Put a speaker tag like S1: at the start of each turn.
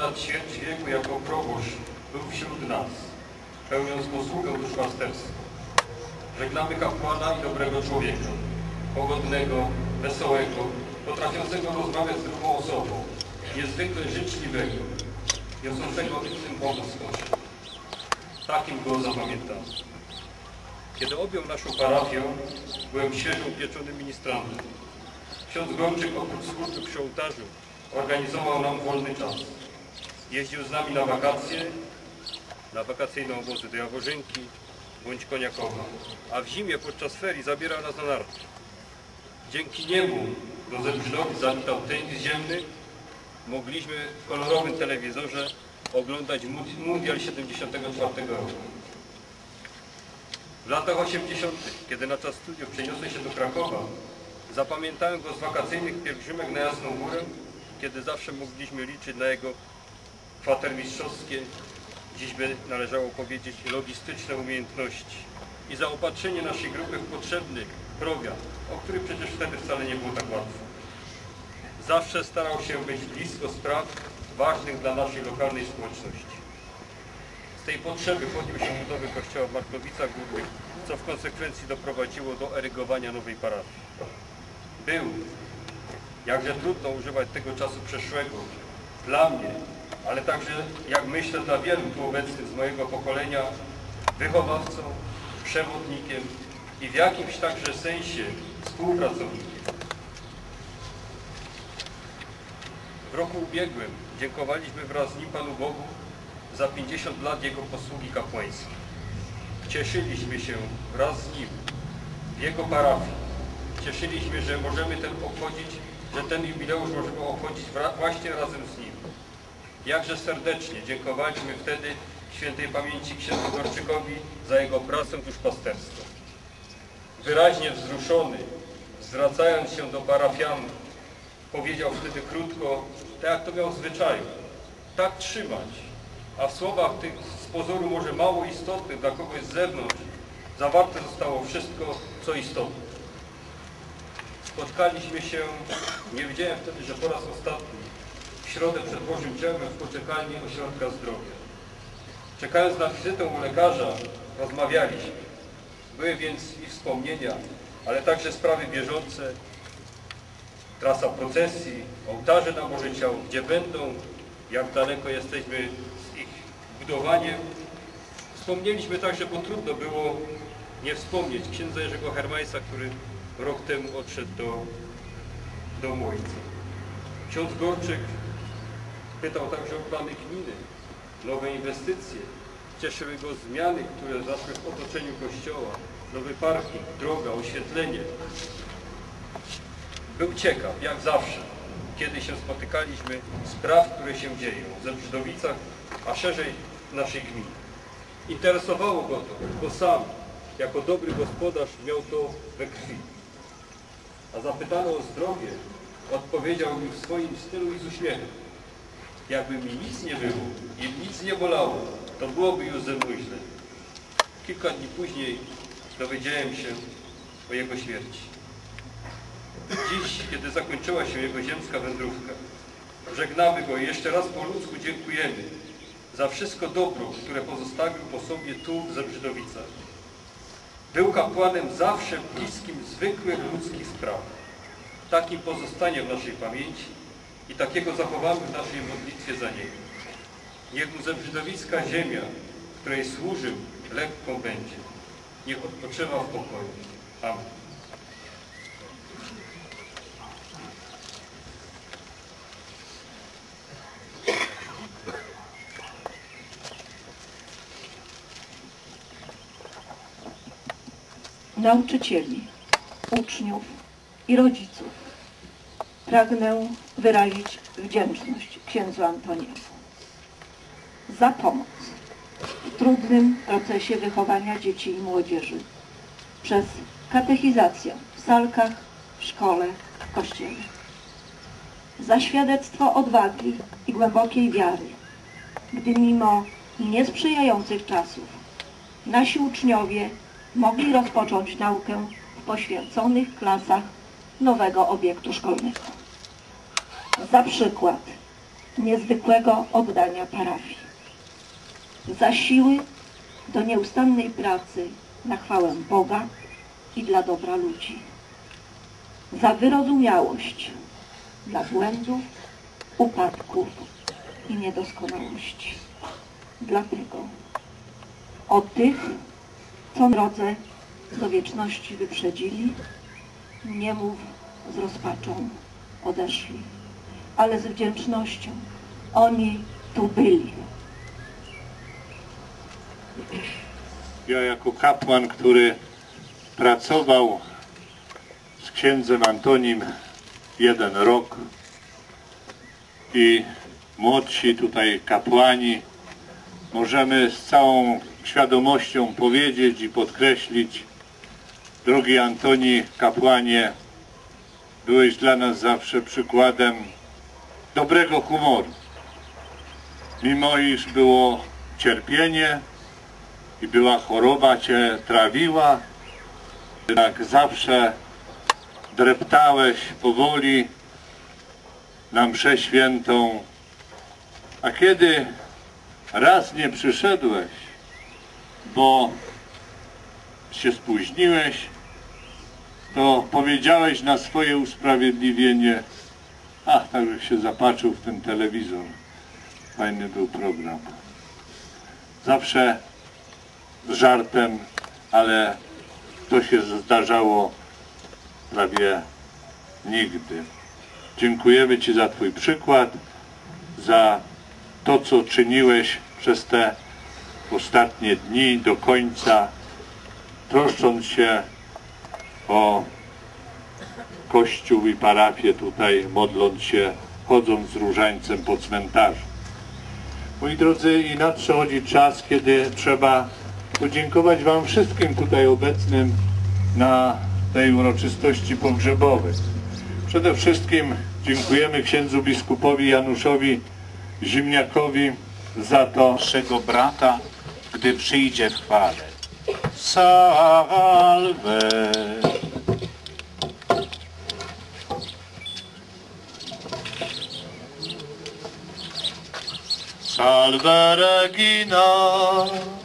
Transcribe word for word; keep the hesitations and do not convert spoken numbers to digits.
S1: ponad ćwierć wieku jako proboszcz był wśród nas, pełniąc posługę duszpasterstwa. Żegnamy kapłana i dobrego człowieka, pogodnego, wesołego, potrafiącego rozmawiać z drugą osobą, niezwykle życzliwego, niosącego innym pomoc społeczną. Takim go zapamiętam. Kiedy objął naszą parafię, byłem świeżo upieczonym ministrantem. Ksiądz Gorczyk oprócz służby przy ołtarzu organizował nam wolny czas. Jeździł z nami na wakacje, na wakacyjne obozy do Jaworzynki bądź Koniakowa, a w zimie podczas ferii zabierał nas na narty. Dzięki niemu do Zebrzydowic zawitał tenis ziemny. Mogliśmy w kolorowym telewizorze oglądać Mundial siedemdziesiątego czwartego roku. W latach osiemdziesiątych, kiedy na czas studiów przeniosłem się do Krakowa, zapamiętałem go z wakacyjnych pielgrzymek na Jasną Górę, kiedy zawsze mogliśmy liczyć na jego kwatermistrzowskie, dziś by należało powiedzieć logistyczne umiejętności i zaopatrzenie naszej grupy w potrzebny program, o który przecież wtedy wcale nie było tak łatwo. Zawsze starał się być blisko spraw ważnych dla naszej lokalnej społeczności. Z tej potrzeby podjął się budowy kościoła w Markowicach Górnych, co w konsekwencji doprowadziło do erygowania nowej parafii. Był, jakże trudno używać tego czasu przeszłego, dla mnie, ale także, jak myślę, dla wielu tu obecnych z mojego pokolenia, wychowawcą, przewodnikiem i w jakimś także sensie współpracownikiem. W roku ubiegłym dziękowaliśmy wraz z nim Panu Bogu za pięćdziesiąt lat Jego posługi kapłańskiej. Cieszyliśmy się wraz z nim w Jego parafii. Cieszyliśmy, że możemy ten obchodzić, że ten jubileusz możemy obchodzić właśnie razem z nim. Jakże serdecznie dziękowaliśmy wtedy świętej pamięci księdzu Gorczykowi za jego pracę duszpasterstwa. Wyraźnie wzruszony, zwracając się do parafianów, powiedział wtedy krótko, tak jak to miał w zwyczaju, tak trzymać, a w słowach tych z pozoru może mało istotnych dla kogoś z zewnątrz zawarte zostało wszystko, co istotne. Spotkaliśmy się, nie wiedziałem wtedy, że po raz ostatni, w środę przed Bożym Ciałem w poczekalni Ośrodka Zdrowia. Czekając na wizytę u lekarza, rozmawialiśmy. Były więc i wspomnienia, ale także sprawy bieżące, trasa procesji, ołtarze na Boże Ciało, gdzie będą, jak daleko jesteśmy z ich budowaniem. Wspomnieliśmy także, bo trudno było nie wspomnieć księdza Jerzego Hermajsa, który rok temu odszedł do domu ojca. Ksiądz Gorczyk pytał także o plany gminy, nowe inwestycje. Cieszyły go zmiany, które zaszły w otoczeniu kościoła, nowy parking, droga, oświetlenie. Był ciekaw, jak zawsze, kiedy się spotykaliśmy, spraw, które się dzieją w Zebrzydowicach, a szerzej w naszej gminie. Interesowało go to, bo sam, jako dobry gospodarz, miał to we krwi. A zapytano o zdrowie, odpowiedział mi w swoim stylu i z uśmiechem. Jakby mi nic nie było i nic nie bolało, to byłoby już ze mną źle. Kilka dni później dowiedziałem się o jego śmierci. Dziś, kiedy zakończyła się jego ziemska wędrówka, żegnamy go i jeszcze raz po ludzku dziękujemy za wszystko dobro, które pozostawił po sobie tu w Zebrzydowicach. Był kapłanem zawsze bliskim zwykłych ludzkich spraw. Takim pozostanie w naszej pamięci i takiego zachowamy w naszej modlitwie za niego. Niech mu zebrzydowicka ziemia, której służył, lekką będzie. Niech odpoczywa w pokoju. Amen.
S2: Nauczycieli, uczniów i rodziców pragnę wyrazić wdzięczność księdzu Antoniemu za pomoc w trudnym procesie wychowania dzieci i młodzieży przez katechizację w salkach, w szkole, w kościele. Za świadectwo odwagi i głębokiej wiary, gdy mimo niesprzyjających czasów nasi uczniowie mogli rozpocząć naukę w poświęconych klasach nowego obiektu szkolnego. Za przykład niezwykłego oddania parafii, za siły do nieustannej pracy na chwałę Boga i dla dobra ludzi, za wyrozumiałość dla błędów, upadków i niedoskonałości. Dlatego o tych, co drodze do wieczności wyprzedzili, nie mów z rozpaczą odeszli, ale z wdzięcznością oni tu byli.
S3: Ja jako kapłan, który pracował z księdzem Antonim jeden rok i młodsi tutaj kapłani, możemy z całą świadomością powiedzieć i podkreślić: drogi Antoni, kapłanie, byłeś dla nas zawsze przykładem dobrego humoru. Mimo iż było cierpienie i była choroba, cię trawiła, tak zawsze dreptałeś powoli na mszę świętą, a kiedy raz nie przyszedłeś, bo się spóźniłeś, to powiedziałeś na swoje usprawiedliwienie: ach, tak jak się zapatrzył w ten telewizor, fajny był program. Zawsze z żartem, ale to się zdarzało prawie nigdy. Dziękujemy Ci za Twój przykład, za to, co czyniłeś przez te ostatnie dni do końca, troszcząc się o Kościół i parafię tutaj, modląc się, chodząc z różańcem po cmentarzu. Moi drodzy, i nadchodzi czas, kiedy trzeba podziękować Wam wszystkim tutaj obecnym na tej uroczystości pogrzebowej. Przede wszystkim dziękujemy księdzu biskupowi Januszowi Zimniakowi za to,
S4: naszego brata, gdy przyjdzie w chwale. Salve. Salve Regina.